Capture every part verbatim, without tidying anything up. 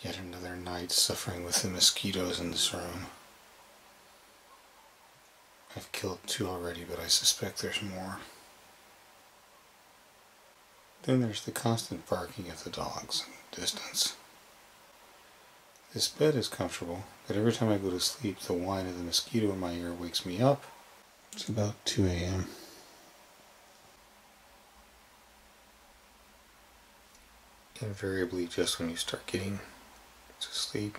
Yet another night suffering with the mosquitoes in this room. I've killed two already, but I suspect there's more. Then there's the constant barking of the dogs in the distance. This bed is comfortable, but every time I go to sleep, the whine of the mosquito in my ear wakes me up. It's about two A M Invariably, just when you start getting to sleep.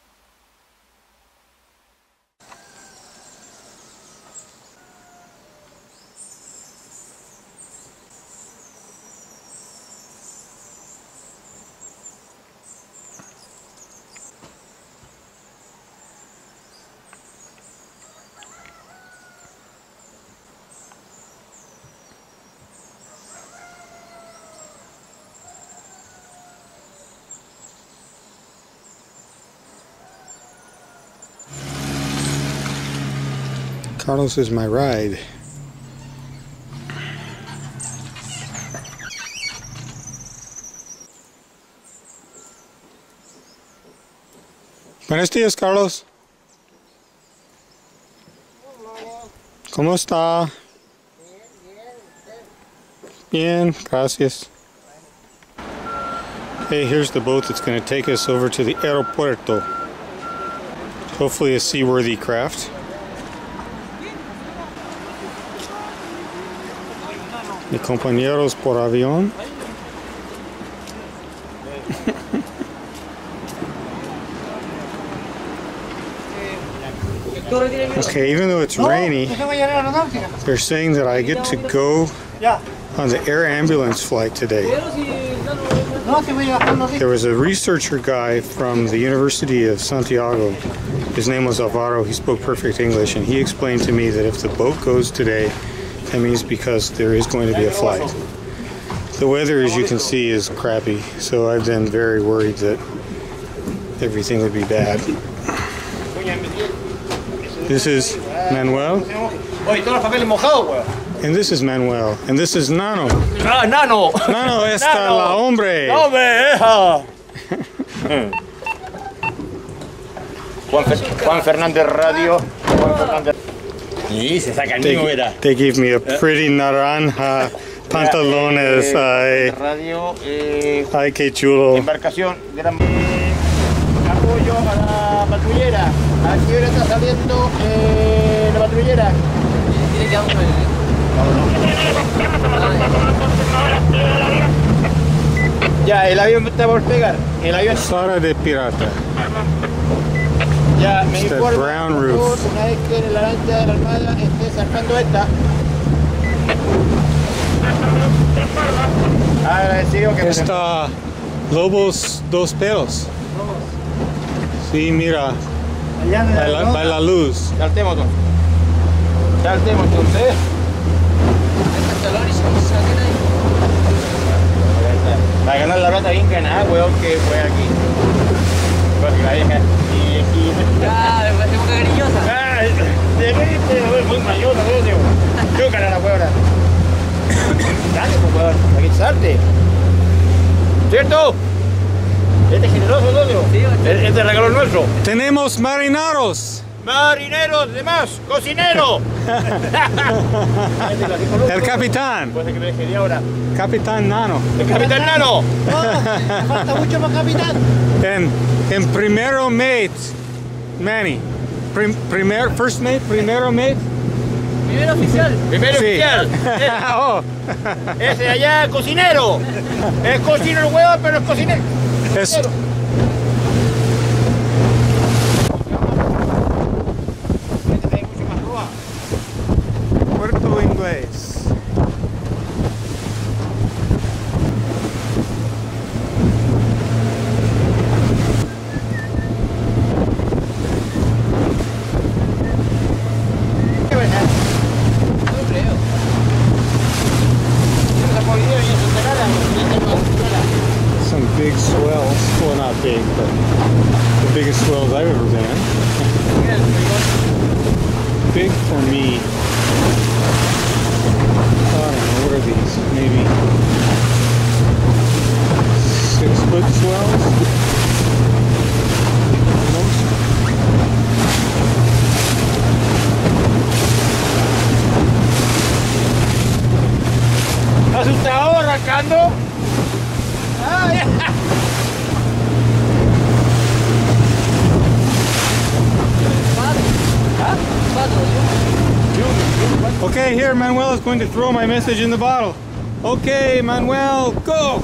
Carlos is my ride. Buenos días, Carlos. ¿Cómo está? Bien, gracias. Hey, here's the boat that's going to take us over to the aeropuerto. Hopefully a seaworthy craft. Mis compañeros por avión. Okay, even though it's rainy, they're saying that I get to go on the air ambulance flight today. There was a researcher guy from the University of Santiago. His name was Alvaro. He spoke perfect English, and he explained to me that if the boat goes today, that means because there is going to be a flight. The weather, as you can see, is crappy, so I've been very worried that everything would be bad. This is Manuel. And this is Manuel. And this is Nano. Ah, Nano. Nano está la hombre. Hombre, Juan, Juan Fernandez Radio. Juan Fernandez. Y se saca el They, mío, era. they give me a pretty naranja pantalones. Ay, Radio. Eh, ay, qué chulo. embarcación. Gran, eh, apoyo a la patrullera. ¿A qué hora está saliendo eh, la patrullera? Tiene que auto. Ya, el avión está por pegar. El avión. Sara de pirata. Ya, me It's that informo, brown por roof. favor, una vez que la lancha de la Armada esté zarpando esta. Agradecido que Está Lobos dos pelos. Sí, mira, by la, by la luz. saltemos, saltemos entonces. Para ganar la plata bien ganada, weón, que fue aquí. Porque la vieja y aquí. Ah, me parece muy cariñosa. Ah, de repente, muy mayor, ¿no? Yo gané la huevona. Dale, pues, weón, para que salte. ¿Cierto? Este es generoso, el otro. Sí, Este es el regalo nuestro. Tenemos marineros. Marineros, demás, cocinero. El capitán. Puede que me deje de ahora. Capitán Nano. El capitán Nano. Me falta mucho para capitán. En, en primero mate. Manny. Prim, primer, first mate, primero mate. Primer oficial. Primero Sí. oficial. Oh. Ese de allá, cocinero. Es cocinero el huevo, pero es cocinero. Es, Puerto Inglés. Some big swells. Well, not big, but the biggest swells I've ever been in. Big for me. I don't know, what are these? Maybe six foot swells? trabajando? Ah, yeah. Okay, here Manuel is going to throw my message in the bottle. Okay, Manuel, go!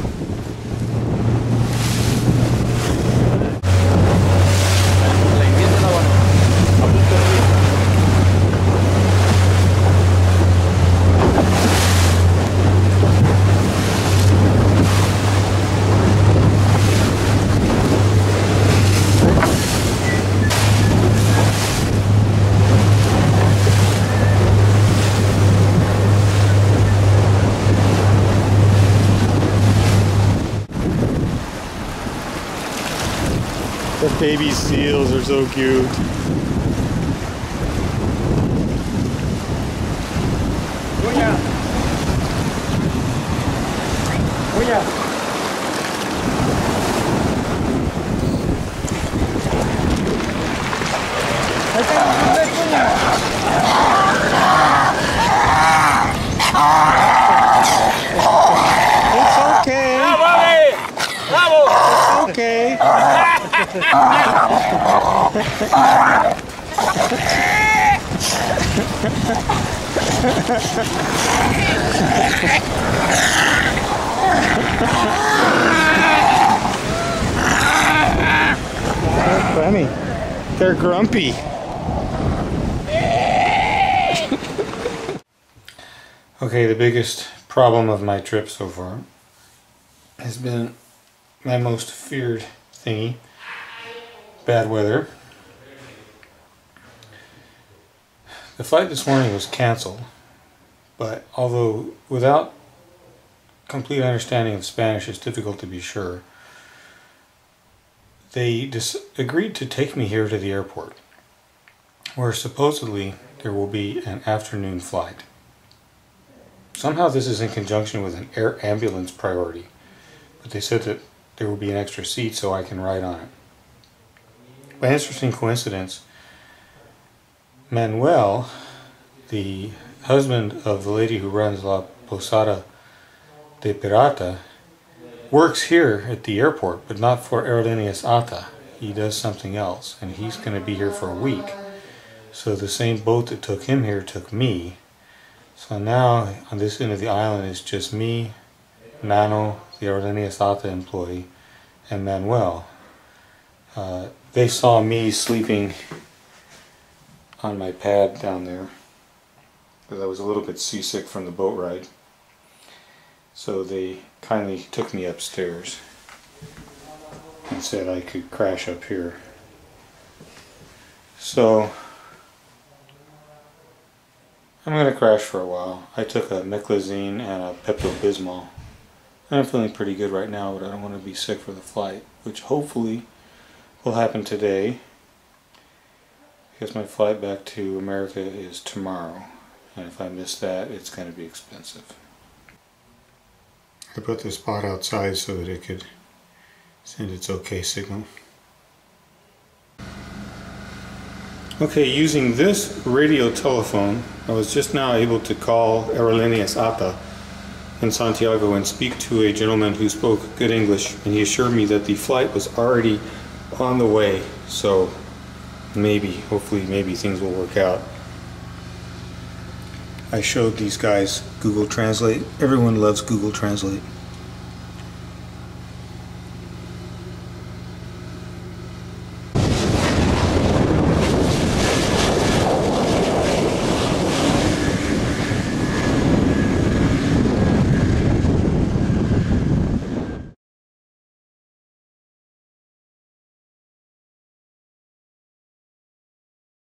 The baby seals are so cute. Cuña. Cuña. Ahí está, ahí está, cuña. It's okay. Bravo, Abby. Bravo. It's okay. They're funny. They're grumpy. Okay, the biggest problem of my trip so far has been my most feared thingy. Bad weather. The flight this morning was canceled, but although without complete understanding of Spanish it's difficult to be sure, they dis agreed to take me here to the airport, where supposedly there will be an afternoon flight. Somehow this is in conjunction with an air ambulance priority, but they said that there will be an extra seat so I can ride on it. By interesting coincidence, Manuel, the husband of the lady who runs La Posada de Pirata, works here at the airport, but not for Aerolíneas A T A. He does something else, and he's going to be here for a week. So the same boat that took him here took me. So now on this end of the island is just me, Nano, the Aerolíneas A T A employee, and Manuel. Uh, they saw me sleeping on my pad down there because I was a little bit seasick from the boat ride. So they kindly took me upstairs and said I could crash up here. So I'm going to crash for a while. I took a Meclizine and a Pepto-Bismol. And I'm feeling pretty good right now, but I don't want to be sick for the flight, which hopefully will happen today, because my flight back to America is tomorrow, and if I miss that, it's going to be expensive. I put the spot outside so that it could send its okay signal. Okay, using this radio telephone, I was just now able to call Aerolíneas A T A in Santiago and speak to a gentleman who spoke good English, and he assured me that the flight was already on the way, so maybe, hopefully, maybe things will work out. I showed these guys Google Translate. Everyone loves Google Translate.